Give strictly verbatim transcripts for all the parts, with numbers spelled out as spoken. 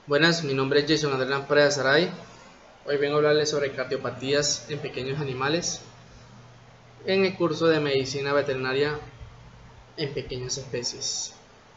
Buenas, mi nombre es Jason Andrés Lampreda Saray. Hoy vengo a hablarles sobre cardiopatías en pequeños animales en el curso de medicina veterinaria en pequeñas especies.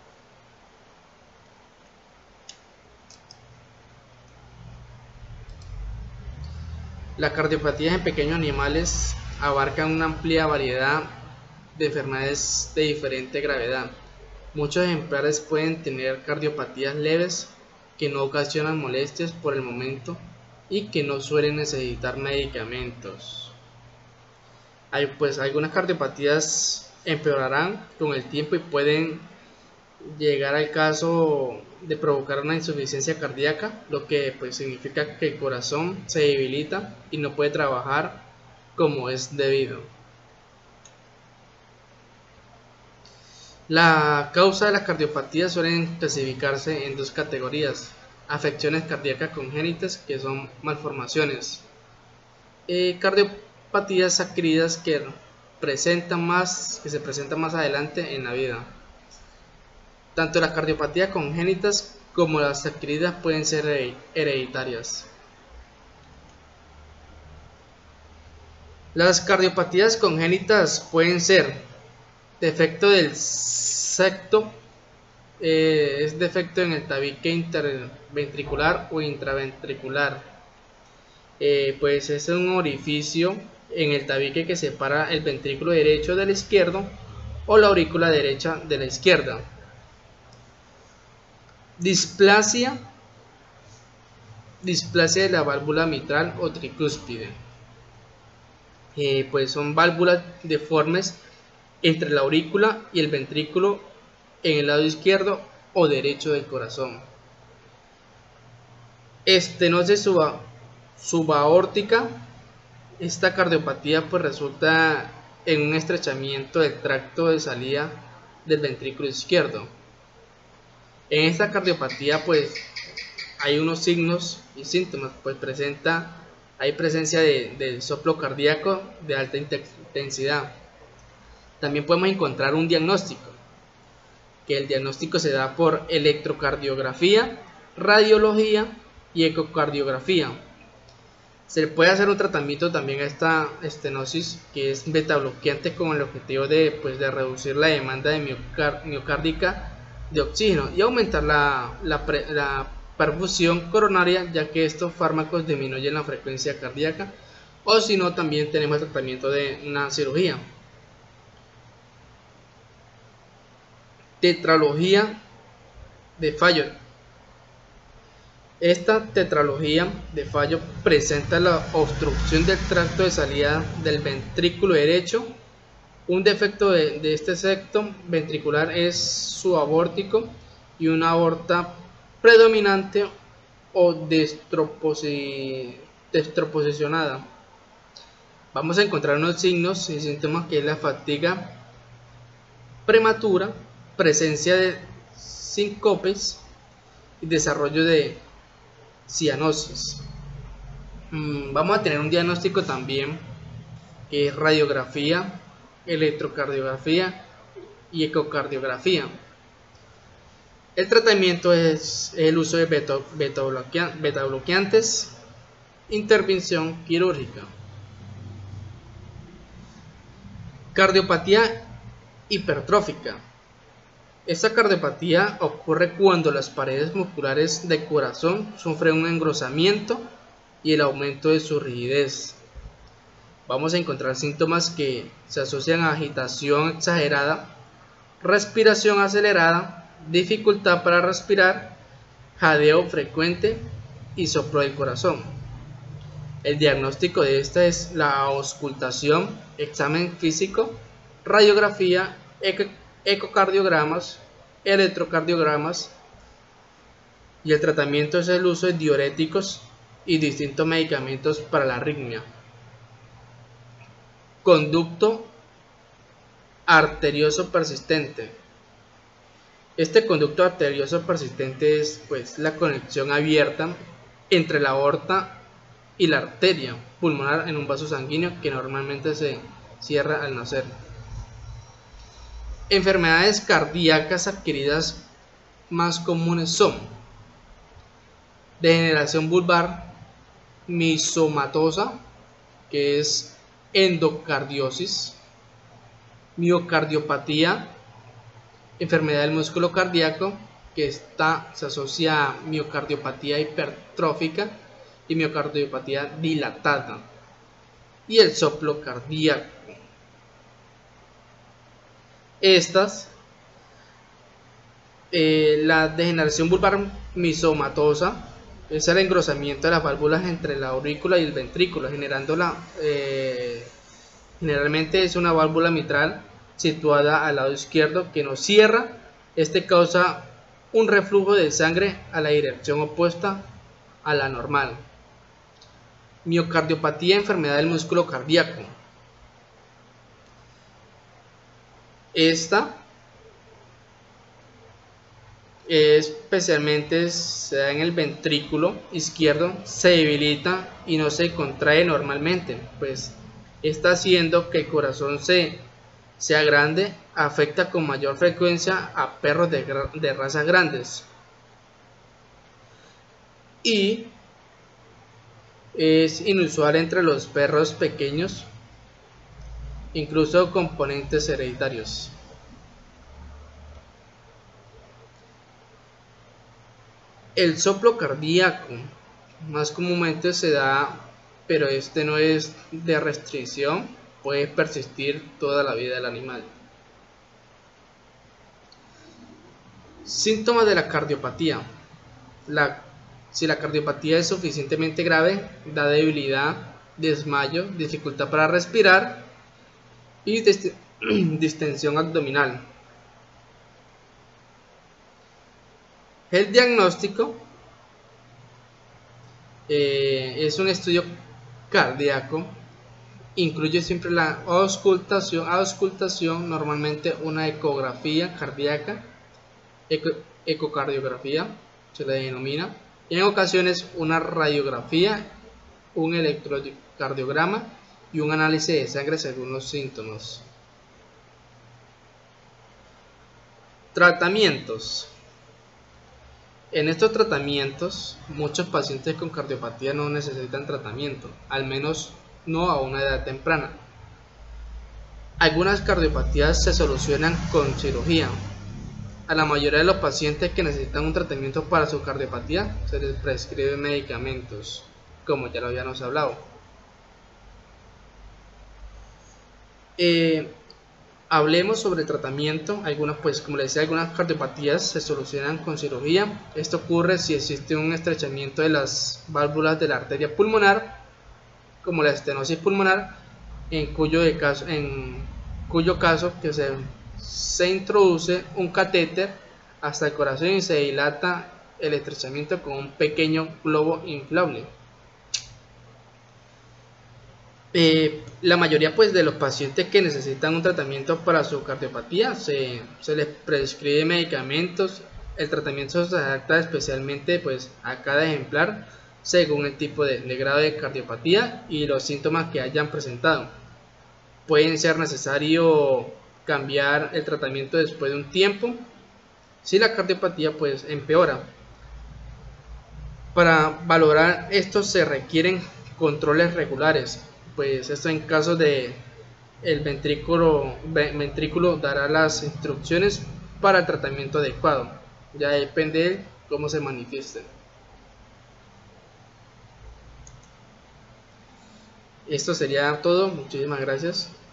Las cardiopatías en pequeños animales abarcan una amplia variedad de enfermedades de diferente gravedad. Muchos ejemplares pueden tener cardiopatías leves que no ocasionan molestias por el momento y que no suelen necesitar medicamentos. Hay, pues algunas cardiopatías empeorarán con el tiempo y pueden llegar al caso de provocar una insuficiencia cardíaca, lo que pues significa que el corazón se debilita y no puede trabajar como es debido. La causa de las cardiopatías suelen clasificarse en dos categorías: afecciones cardíacas congénitas, que son malformaciones, eh, cardiopatías adquiridas que presentan más, que se presentan más adelante en la vida. Tanto las cardiopatías congénitas como las adquiridas pueden ser hereditarias. Las cardiopatías congénitas pueden ser defecto del septo, eh, es defecto en el tabique interventricular o intraventricular. Eh, pues es un orificio en el tabique que separa el ventrículo derecho del izquierdo o la aurícula derecha de la izquierda. Displasia, displasia de la válvula mitral o tricúspide. Eh, pues son válvulas deformes entre la aurícula y el ventrículo en el lado izquierdo o derecho del corazón. Estenosis suba, subaórtica. Esta cardiopatía pues resulta en un estrechamiento del tracto de salida del ventrículo izquierdo. En esta cardiopatía pues hay unos signos y síntomas, pues presenta, hay presencia de, de soplo cardíaco de alta intensidad. También podemos encontrar un diagnóstico, que el diagnóstico se da por electrocardiografía, radiología y ecocardiografía. Se le puede hacer un tratamiento también a esta estenosis, que es beta bloqueante, con el objetivo de, pues, de reducir la demanda de miocard miocárdica de oxígeno y aumentar la, la, la perfusión coronaria, ya que estos fármacos disminuyen la frecuencia cardíaca. O si no, también tenemos el tratamiento de una cirugía. Tetralogía de fallo. Esta tetralogía de fallo presenta la obstrucción del tracto de salida del ventrículo derecho. Un defecto de, de este septo ventricular es subaórtico y una aorta predominante o destroposi, destroposicionada. Vamos a encontrar unos signos y síntomas, que es la fatiga prematura, presencia de síncopes y desarrollo de cianosis. Mm, vamos a tener un diagnóstico también, que es radiografía, electrocardiografía y ecocardiografía. El tratamiento es el uso de beta, beta, bloquean, beta bloqueantes, intervención quirúrgica. Cardiopatía hipertrófica. Esta cardiopatía ocurre cuando las paredes musculares del corazón sufren un engrosamiento y el aumento de su rigidez. Vamos a encontrar síntomas que se asocian a agitación exagerada, respiración acelerada, dificultad para respirar, jadeo frecuente y soplo del corazón. El diagnóstico de esta es la auscultación, examen físico, radiografía, ecocardiogramas, electrocardiogramas, y el tratamiento es el uso de diuréticos y distintos medicamentos para la arritmia. Conducto arterioso persistente. Este conducto arterioso persistente es pues la conexión abierta entre la aorta y la arteria pulmonar en un vaso sanguíneo que normalmente se cierra al nacer. Enfermedades cardíacas adquiridas más comunes son degeneración vulvar misomatosa, que es endocardiosis, miocardiopatía, enfermedad del músculo cardíaco, que está, se asocia a miocardiopatía hipertrófica y miocardiopatía dilatada, y el soplo cardíaco. Estas, eh, la degeneración vulvar misomatosa es el engrosamiento de las válvulas entre la aurícula y el ventrículo, generando la, eh, generalmente es una válvula mitral situada al lado izquierdo que no cierra. Este causa un reflujo de sangre a la dirección opuesta a la normal. Miocardiopatía, enfermedad del músculo cardíaco. Esta especialmente se da en el ventrículo izquierdo, se debilita y no se contrae normalmente, pues está haciendo que el corazón se, sea grande, afecta con mayor frecuencia a perros de, de razas grandes y es inusual entre los perros pequeños, incluso componentes hereditarios. El soplo cardíaco más comúnmente se da, pero este no es de restricción, puede persistir toda la vida del animal. Síntomas de la cardiopatía. La, si la cardiopatía es suficientemente grave, da debilidad, desmayo, dificultad para respirar y distensión abdominal. El diagnóstico eh, es un estudio cardíaco, incluye siempre la auscultación, auscultación normalmente una ecografía cardíaca, eco, ecocardiografía se le denomina, y en ocasiones una radiografía, un electrocardiograma y un análisis de sangre según los síntomas. Tratamientos. En estos tratamientos, muchos pacientes con cardiopatía no necesitan tratamiento, al menos no a una edad temprana. Algunas cardiopatías se solucionan con cirugía. A la mayoría de los pacientes que necesitan un tratamiento para su cardiopatía se les prescriben medicamentos, como ya lo habíamos hablado. Eh, Hablemos sobre el tratamiento. Algunas, pues como les decía, algunas cardiopatías se solucionan con cirugía. Esto ocurre si existe un estrechamiento de las válvulas de la arteria pulmonar, como la estenosis pulmonar, en cuyo, de caso, en cuyo caso que se, se introduce un catéter hasta el corazón y se dilata el estrechamiento con un pequeño globo inflable. Eh, la mayoría pues de los pacientes que necesitan un tratamiento para su cardiopatía se, se les prescribe medicamentos. El tratamiento se adapta especialmente pues a cada ejemplar según el tipo de, de grado de cardiopatía y los síntomas que hayan presentado. Pueden ser necesario cambiar el tratamiento después de un tiempo si la cardiopatía pues empeora. Para valorar esto se requieren controles regulares, pues esto en caso de el ventrículo, ventrículo dará las instrucciones para el tratamiento adecuado, ya depende de cómo se manifieste. Esto sería todo, muchísimas gracias.